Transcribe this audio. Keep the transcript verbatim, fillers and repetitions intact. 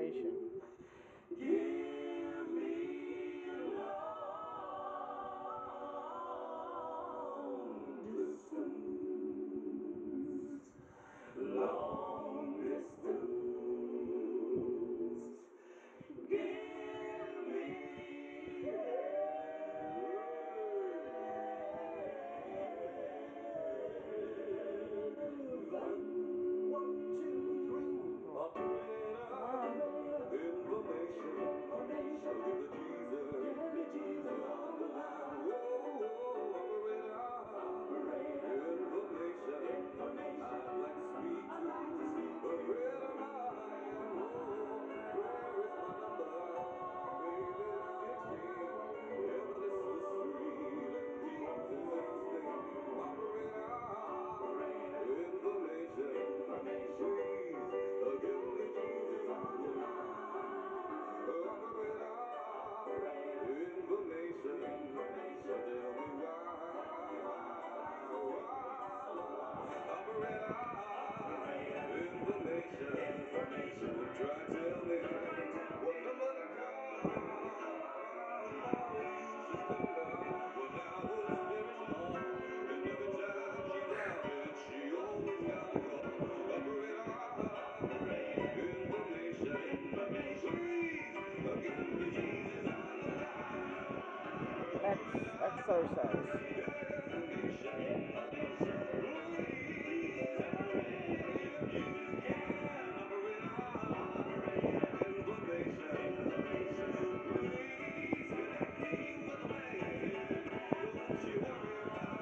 information. Give me long distance, long distance. Give me one, two, three. Operator, information. Information. Give me Jesus. Give me Jesus on the line. Whoa, operator. Operator. Information. Information. I'd like to speak to. I'd like to speak to. A friend of mine. Whoa, where is my number? Baby, sixteen. Ever so sweet. And Jesus is his name. Operator. Operator. Information. Information. Please, uh, give me Jesus on the line. Operator. Information. Information. Tell me why. Operator. Information. Information. Try to tell me what number to call. Mama used this number when I was very small. And every time she dialed it, she always got a call. Operator. Information. Information. Please, uh, give me Jesus on the line. Ex- exercise. Information. Please, if you can, operator. Information. Please connect me with a man. Don't you worry about